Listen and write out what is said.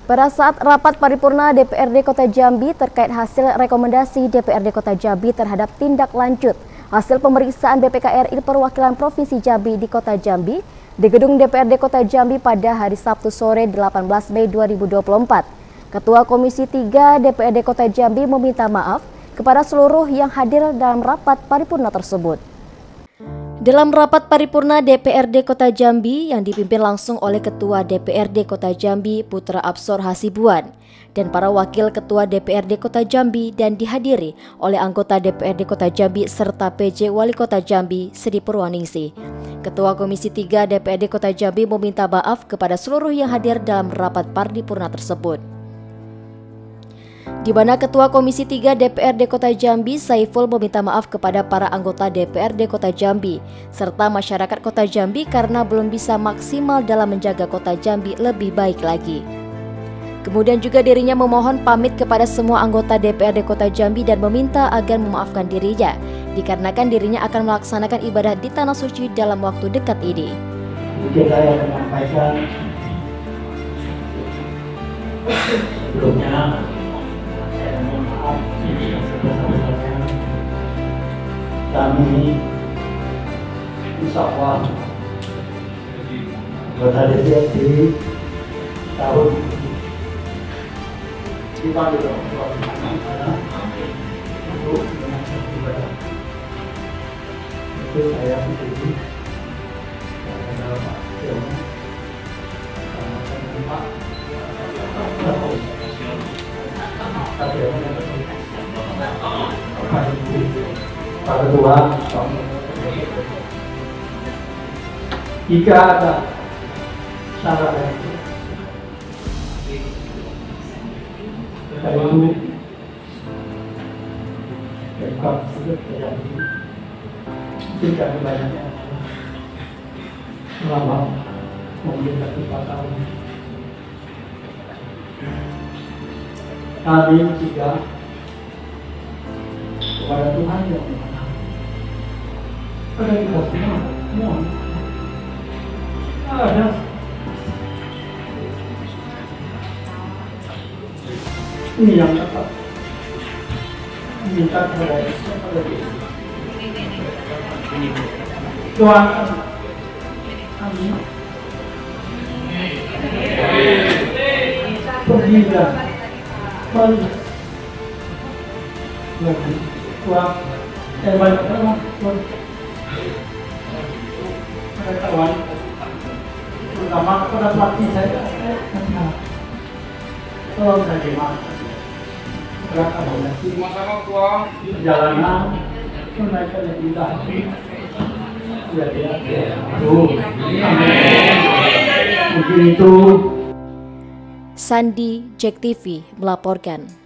Pada saat rapat paripurna DPRD Kota Jambi terkait hasil rekomendasi DPRD Kota Jambi terhadap tindak lanjut hasil pemeriksaan BPK RI Perwakilan Provinsi Jambi di Kota Jambi di Gedung DPRD Kota Jambi pada hari Sabtu sore 18 Mei 2024. Ketua Komisi 3 DPRD Kota Jambi meminta maaf kepada seluruh yang hadir dalam rapat paripurna tersebut. Dalam rapat paripurna DPRD Kota Jambi yang dipimpin langsung oleh Ketua DPRD Kota Jambi Putra Absor Hasibuan dan para wakil Ketua DPRD Kota Jambi dan dihadiri oleh anggota DPRD Kota Jambi serta PJ Wali Kota Jambi Sri Purwaningsih. Ketua Komisi 3 DPRD Kota Jambi meminta maaf kepada seluruh yang hadir dalam rapat paripurna tersebut, di mana Ketua Komisi 3 DPRD Kota Jambi Saiful meminta maaf kepada para anggota DPRD Kota Jambi serta masyarakat Kota Jambi karena belum bisa maksimal dalam menjaga Kota Jambi lebih baik lagi. Kemudian juga dirinya memohon pamit kepada semua anggota DPRD Kota Jambi dan meminta agar memaafkan dirinya dikarenakan dirinya akan melaksanakan ibadah di Tanah Suci dalam waktu dekat ini. Saya menyampaikan sebelumnya yang sebesar-besarnya kami insya Allah anggota DPRD tahun dipanggil untuk melaksanakan ibadah. Itu saya sendiri adalah Pak Siono sama Pak Ketua, jika ada salah itu sudah terjadi, jika banyaknya selama mungkin 4 tahun kami juga kepada Tuhan yang Maha pada kita semua ada ini yang dapat minta kepada Yesus doakan kami pergi dan balik lagi kurang banyak orang pengetahuan terutama pada pelatih saya tolong saya gimana berat akomodasi perjalanan menaikkan yang indah mungkin itu. Sandi, JEK TV melaporkan.